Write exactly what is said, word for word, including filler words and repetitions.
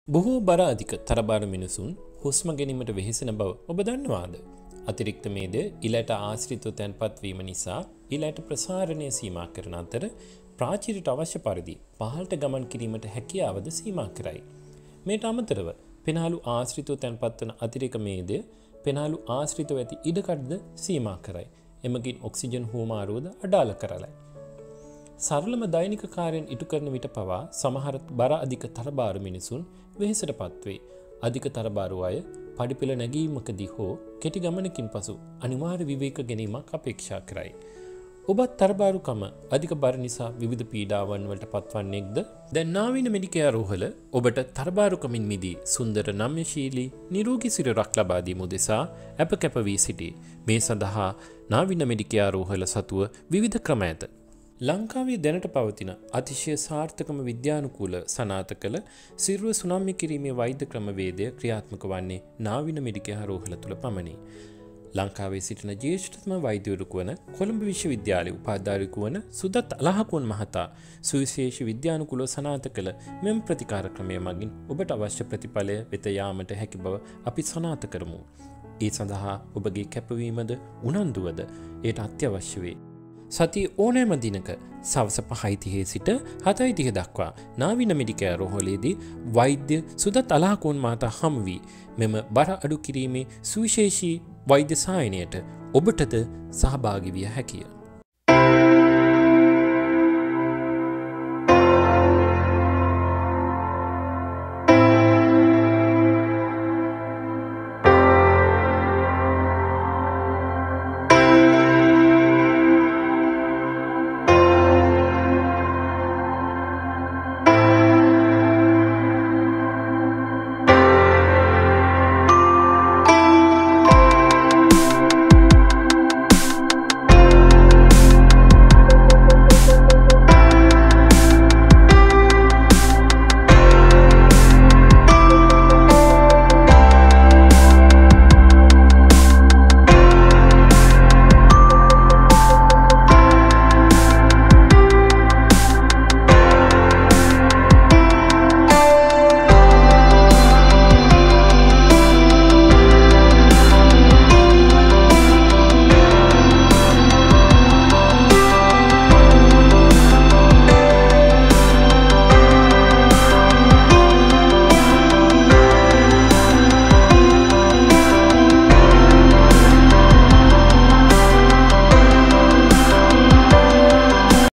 බොහෝ බර අධික තරබාර මිනිසුන් හුස්ම ගැනීමට වෙහෙසෙන බව ඔබ දන්නවාද? අතිරික්ත මේද ඉලට ආශ්‍රිතව තැන්පත් වීම නිසා ඉලට ප්‍රසාරණය සීමා කරන අතර ප්‍රාචීරයට අවශ්‍ය පරිදි පහළට ගමන් කිරීමට හැකියාවද සීමා කරයි. මේට අමතරව පෙනාලු ආශ්‍රිතව තැන්පත් වන අතිරික මේද පෙනාලු ආශ්‍රිතව ඇති ඉඩකඩද සීමා කරයි. එමගින් ඔක්සිජන් හුවමාරුවද අඩාල කරලයි. සරලම දෛනික කාර්යයන් ඉටු කරන විට පවා සමහර බර අධික තරබාරු මිනිසුන් වෙහෙසට පත්වේ. අධික තරබාරු අය පඩිපෙළ නැගීමකදී හෝ කෙටි ගමනකින් පසු අනිවාර්ය විවේක ගැනීමක් අපේක්ෂා කරයි. ඔබත් තරබාරුකම අධික බර නිසා විවිධ පීඩාවන් වලට පත්වන්නේක්ද? දැන් නාවින මෙඩිකෙයාර් රෝහල ඔබට තරබාරුකමින් මිදී සුන්දර නම්‍යශීලී නිරෝගී සිරුරක් ලබා දීම උදෙසා අප කැප වී සිටී. මේ සඳහා නාවින මෙඩිකෙයාර් රෝහල සතුව විවිධ ක්‍රම ඇත. ලංකාවේ දැනට පවතින අතිශය සාර්ථකම විද්‍යානුකූල සනාථ කළ සිරුර සුනාම්‍ය කිරීමේ වෛද්‍ය ක්‍රමවේදය ක්‍රියාත්මක වන්නේ නාවින මෙඩිකෙයාර් රෝහල තුළ පමණි. ලංකාවේ සිටින ජ්‍යෙෂ්ඨතම වෛද්‍යවරයෙකු වන කොළඹ විශ්වවිද්‍යාලයේ උපාධාරයෙකු වන සුදත් අලහකුන් මහතා සුවිශේෂී විද්‍යානුකූලව සනාථ කළ මෙම ප්‍රතිකාර ක්‍රමය මගින් ඔබට අවශ්‍ය ප්‍රතිඵලය වෙත යාමට හැකි බව අපි සනාථ කරමු. ඒ සඳහා ඔබගේ කැපවීමද උනන්දුවද එයට අත්‍යවශ්‍ය වේ. සති ඕනෑම දිනක සවස පහයි තිහේ සිට හතයි තිහ දක්වා නාවින මෙඩිකෙයාර් රෝහලේදී වෛද්‍ය සුදත් අලහකුන් මහතා හමු වී මෙම බර අඩු කිරීමේ සුවිශේෂී වෛද්‍ය සායනයට ඔබටද සහභාගී විය හැකිය.